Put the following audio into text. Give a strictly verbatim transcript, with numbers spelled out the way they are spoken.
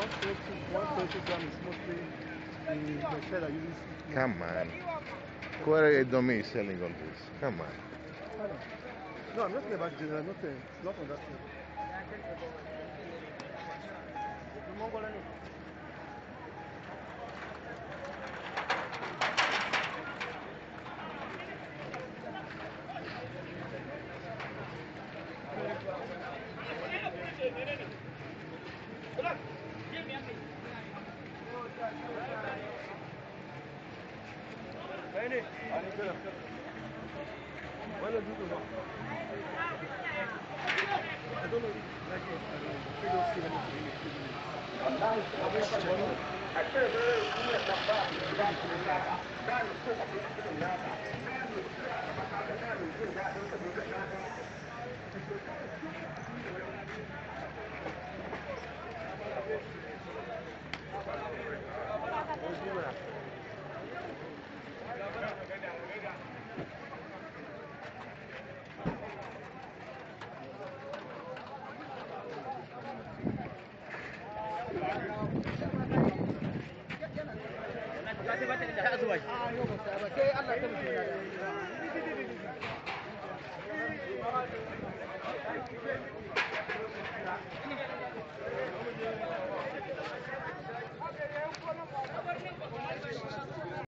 thirty, one thirty gram is mostly the machine that uses. Come on. What are you selling all this? Come on. No, I'm not talking about general, not, uh, not on that level. Why not do the work? I don't know if like it, I don't know. They don't see anything in sai Allah ta mutu